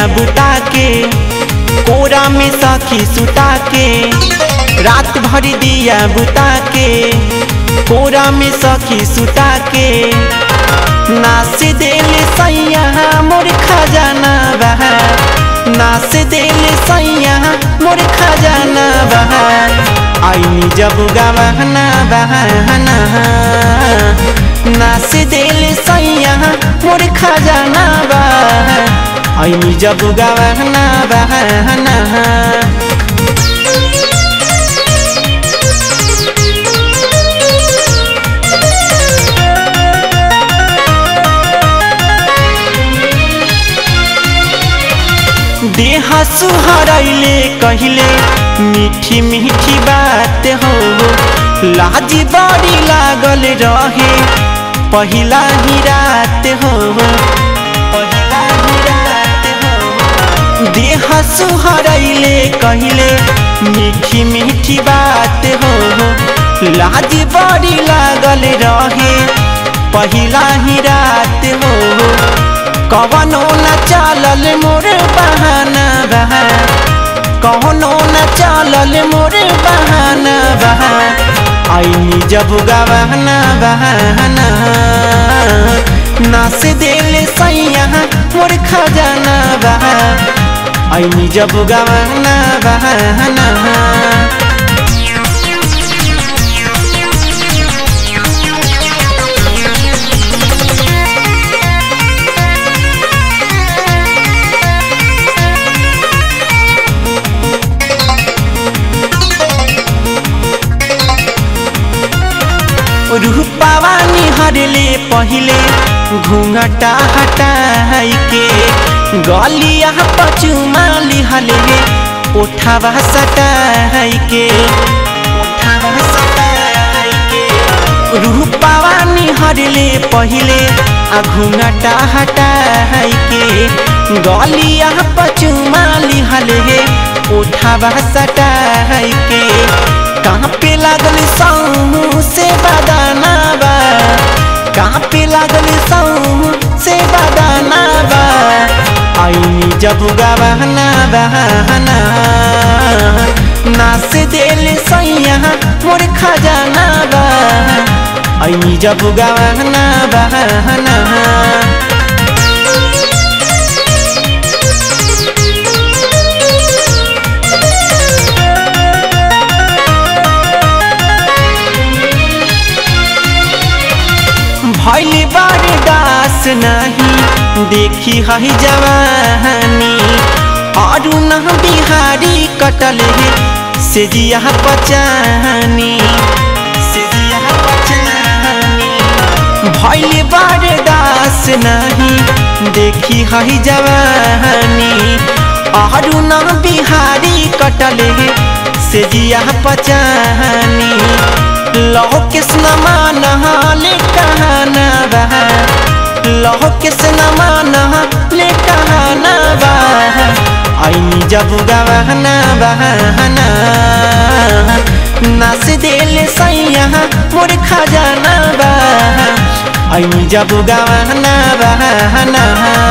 बुता के कोरा में सखी सुता के रात भर दिया बुता के कोरा में सखी सुता के नाच दिल सैया मोर खजाना बहा नाच दिल सैया मोर खजाना बहा आईनी जब गवाना बहाना नाच दिल सैया मोर खजाना बहा आईनी जब गवाना बहाना देह सुहरैले कहिले मीठी मीठी बात हो लाज बड़ी लागल रहे पहिला ही रात हो पहिला ही रात हो देह सुहरैले कहिले मीठी मीठी बात हो लाज बड़ी लागल रहे पहिला ही रात हो कवनो न चलल मोर बहाना बहा कवनो न चलल मोर बहाना बहा आईनी जब गवाना बहाना नाच दिल सैया मोर खजाना बहा आईनी जब गवाना बहाना रूपावा निहरले पहिले घूंघटा हटाई के गलिया पचुमा लिहले ओठावा सटाई के ओठावा सटाई के रूपावा निहरले पहिले घूंघटा हटाई के गलिया पचुमा लिहले ओठावा सटाई के कहाँ पे लागल साऊ से बदाना बा कहाँ पे लागल साऊ से बदाना बा आईनी जब गवाना बहाना नाच दिल सैया मोर खजाना बा आईनी जब गवाना बहाना भइल बर्दास नहीं देखी हई जवानी अरु न बिहारी कटल है से जिया पचानी से जिया पचानी भइल बर्दास नहीं देखी हई जवानी अरु न बिहारी कटल है से जिया पचानी लहो किसना माना ले कहना बहा लहो किसना माना ले कहना बहा आईनी जब गवाना बहाना नाच दिल सैया मोर खजाना बहा आईनी जब गवाना बहाना